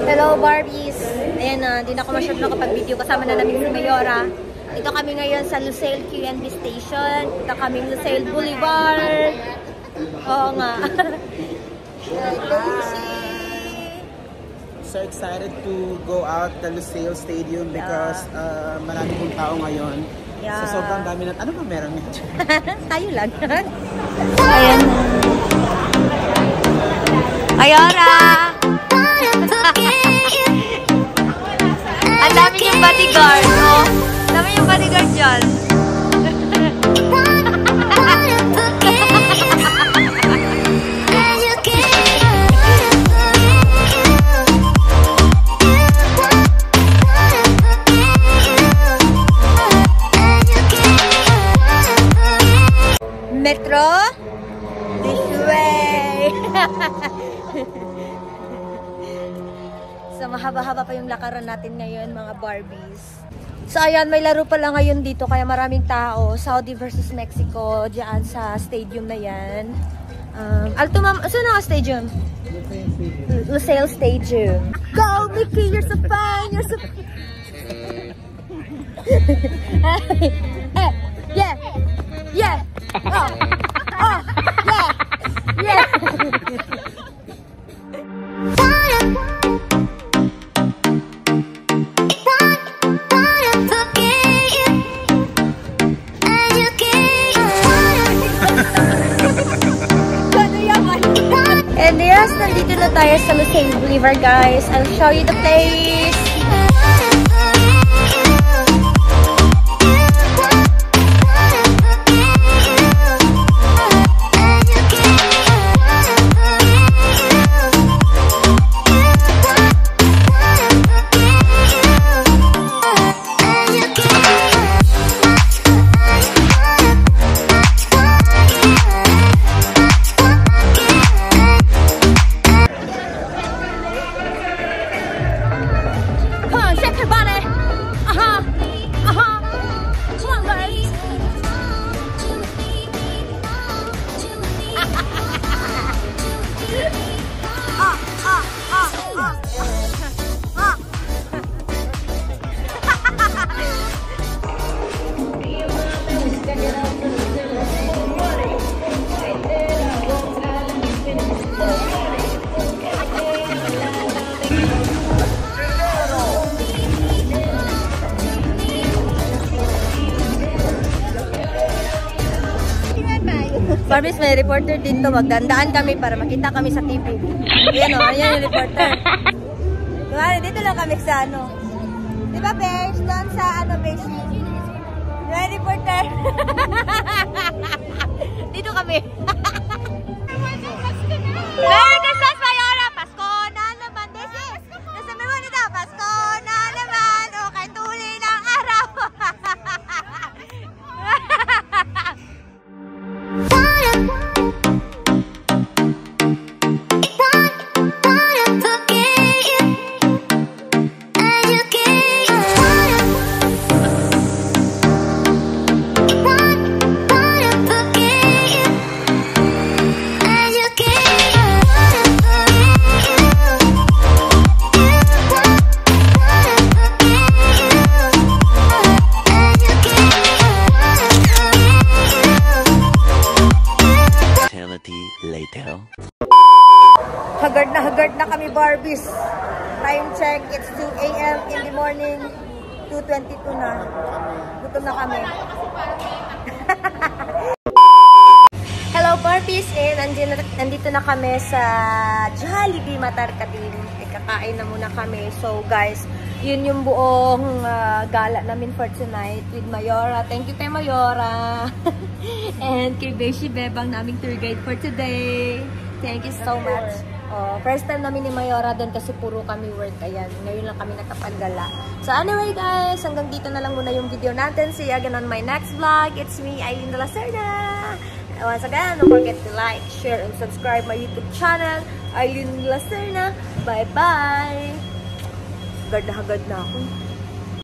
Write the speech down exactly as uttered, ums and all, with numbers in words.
Hello Barbies! Ayan na, hindi na ako masyado nakapag-video. Kasama na namin si Mayora. Ito kami ngayon sa Lusail Q and B Station. Ito kami Lusail Boulevard. Oo nga. So excited to go out the Lusail Stadium because uh, marami pong tao ngayon. Yeah. So sobrang dami na. Ano ba meron nito? Tayo lang. Ayan na. Mayora! Ang dami yung bodyguard, no? Ang dami yung bodyguard dyan. Metro? This way! So, mahaba-haba pa yung lakaran natin ngayon, mga Barbies. So, ayan, may laro pala ngayon dito, kaya maraming tao. Saudi versus Mexico, dyan sa stadium na yan. Um, Alto, ma'am, saan ang stadium? Lusail Stadium. Go, Mickey! You're so fun! You're so fun! Hey! Yeah! Yeah! Oh! Oh! Yeah! Yeah! And yes, nandito na tayo sa Lusail Boulevard, guys. I'll show you the place. Barbies, may reporter dito. Magdandaan kami para makita kami sa T V. Ayan o, ayan yung reporter. Kumari, dito lang kami sa ano. Di ba, Besh? Doon sa ano, Besh? Yung reporter. Dito kami. Merry Christmas, Mayora! Pasko na naman, Beshi! Nasa may mga nito, Pasko na naman! O, kay tuloy ng araw! Later. Haggard na haggard na kami, Barbies. Time check, it's two A M in the morning. two twenty-two na. Gutom na kami. Hello, Barbies. Eh, nandito, nandito na kami sa Jollibee Matarkatin. Eh, kakain na muna kami. So, guys, yun yung buong uh, gala namin for tonight with Mayora. Thank you kay Mayora. And kay Beshi Bebang, naming tour guide for today. Thank you so much. Oh, first time namin ni Mayora doon kasi puro kami work. Ayan, ngayon lang kami nakapagdala. So anyway, guys, hanggang dito na lang muna yung video natin. See you again on my next vlog. It's me, Aileen de la Serna. Once again, don't forget to like, share, and subscribe my YouTube channel, Aileen de la Serna. Bye-bye! Hagad na hagad na ako.